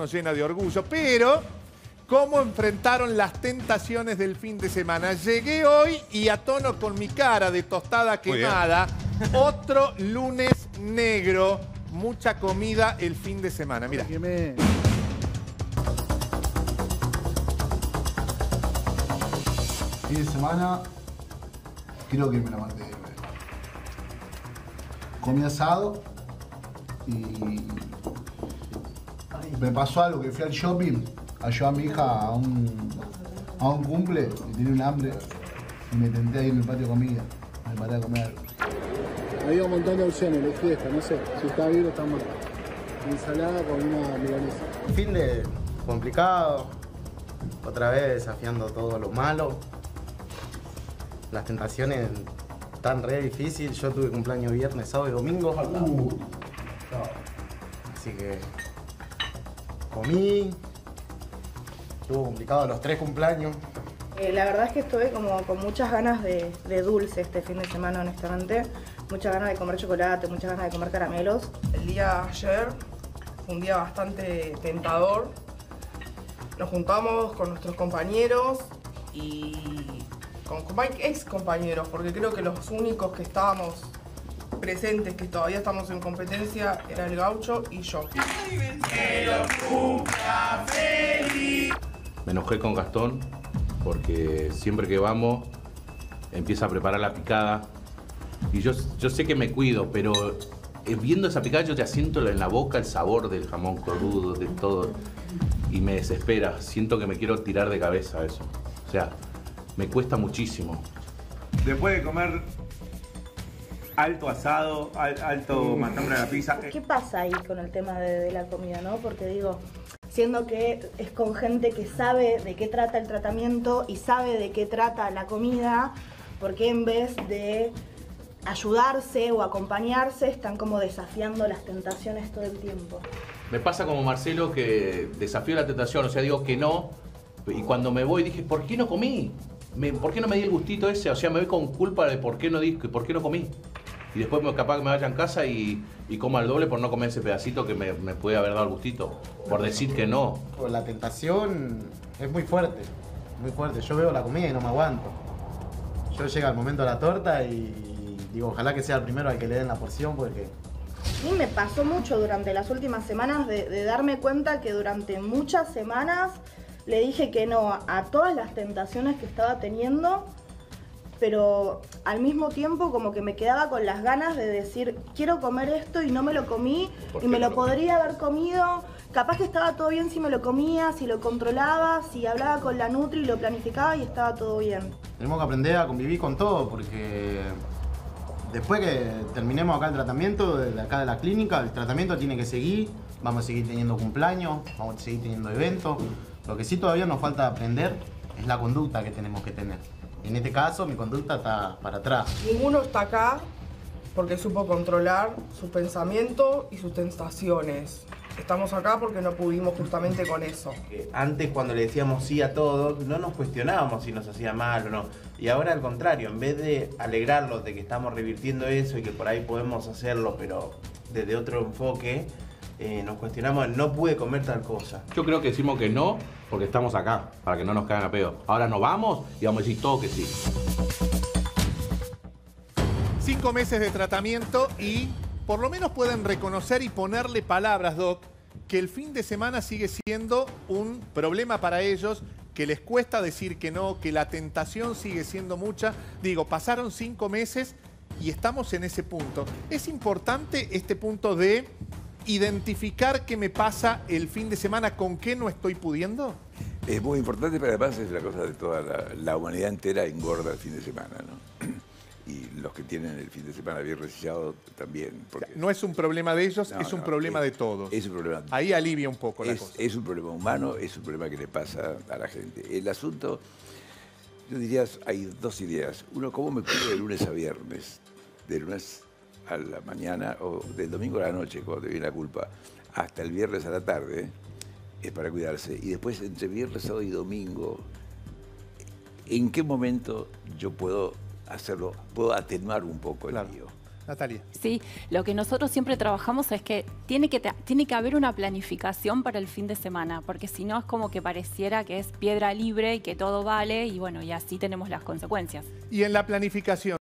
nos llena de orgullo, pero ¿cómo enfrentaron las tentaciones del fin de semana? Llegué hoy y a tono con mi cara de tostada quemada, otro lunes negro, mucha comida el fin de semana. Mira. Fin de semana, creo que me la maté. Comí asado y me pasó algo, que fui al shopping a llevar a mi hija a un cumple y tenía un hambre y me tenté ahí en el patio de comida. Me paré a comer algo. Había un montón de opciones, elegí esta, no sé si está bien o está mal. Ensalada con una milanesa. Fin de complicado, otra vez desafiando todo lo malo. Las tentaciones están re difíciles. Yo tuve cumpleaños viernes, sábado y domingo. Así que comí. Estuvo complicado los 3 cumpleaños. La verdad es que estuve como con muchas ganas de dulce este fin de semana, honestamente. Muchas ganas de comer chocolate, muchas ganas de comer caramelos. El día de ayer fue un día bastante tentador. Nos juntamos con nuestros compañeros y con ex compañeros, porque creo que los únicos que estábamos presentes, que todavía estamos en competencia, era el Gaucho y yo. Me enojé con Gastón porque siempre que vamos empieza a preparar la picada y yo sé que me cuido, pero viendo esa picada yo ya siento en la boca el sabor del jamón crudo, de todo, y me desespera. Siento que me quiero tirar de cabeza a eso. O sea, me cuesta muchísimo. Después de comer alto asado, alto matambre a la pizza. ¿Qué pasa ahí con el tema de la comida, no? Porque digo, siendo que es con gente que sabe de qué trata el tratamiento y sabe de qué trata la comida, ¿por qué en vez de ayudarse o acompañarse están como desafiando las tentaciones todo el tiempo? Me pasa como Marcelo, que desafío la tentación, o sea, digo que no, y cuando me voy dije, ¿por qué no comí? ¿Por qué no me di el gustito ese? O sea, me voy con culpa de por qué no comí. Y después capaz que me vaya en casa y coma el doble por no comer ese pedacito que me puede haber dado el gustito, por decir que no. La tentación es muy fuerte, muy fuerte. Yo veo la comida y no me aguanto. Yo llega el momento de la torta y digo, ojalá que sea el primero al que le den la porción, porque... A mí me pasó mucho durante las últimas semanas de darme cuenta que durante muchas semanas le dije que no a todas las tentaciones que estaba teniendo, pero al mismo tiempo como que me quedaba con las ganas de decir, quiero comer esto y no me lo comí, y me lo podría haber comido. Capaz que estaba todo bien si me lo comía, si lo controlaba, si hablaba con la Nutri y lo planificaba y estaba todo bien. Tenemos que aprender a convivir con todo, porque después que terminemos acá el tratamiento, de acá de la clínica, el tratamiento tiene que seguir, vamos a seguir teniendo cumpleaños, vamos a seguir teniendo eventos. Lo que sí todavía nos falta aprender es la conducta que tenemos que tener. En este caso, mi conducta está para atrás. Ninguno está acá porque supo controlar su pensamiento y sus tentaciones. Estamos acá porque no pudimos justamente con eso. Antes, cuando le decíamos sí a todo, no nos cuestionábamos si nos hacía mal o no. Y ahora al contrario, en vez de alegrarlos de que estamos revirtiendo eso y que por ahí podemos hacerlo, pero desde otro enfoque, nos cuestionamos, no pude comer tal cosa. Yo creo que decimos que no porque estamos acá, para que no nos caigan a pedo. Ahora nos vamos y vamos a decir todo que sí. 5 meses de tratamiento y por lo menos pueden reconocer y ponerle palabras, Doc, que el fin de semana sigue siendo un problema para ellos, que les cuesta decir que no, que la tentación sigue siendo mucha. Digo, pasaron 5 meses y estamos en ese punto. Es importante este punto de identificar qué me pasa el fin de semana, con qué no estoy pudiendo. Es muy importante, pero además es la cosa de toda la humanidad entera engorda el fin de semana, ¿no? Y los que tienen el fin de semana viernes y sábado también. Porque... No es un problema de ellos, es un problema de todos. Es un problema. Ahí alivia un poco la cosa. Es un problema humano, es un problema que le pasa a la gente. El asunto, yo diría, hay 2 ideas. Uno, ¿cómo me cuido de lunes a viernes? De lunes a la mañana o del domingo a la noche, cuando te viene la culpa, hasta el viernes a la tarde, es para cuidarse. Y después, entre viernes, sábado y domingo, ¿en qué momento yo puedo hacerlo? Puedo atenuar un poco el lío. Natalia. Sí, lo que nosotros siempre trabajamos es que tiene que haber una planificación para el fin de semana, porque si no es como que pareciera que es piedra libre y que todo vale y bueno, y así tenemos las consecuencias. Y en la planificación,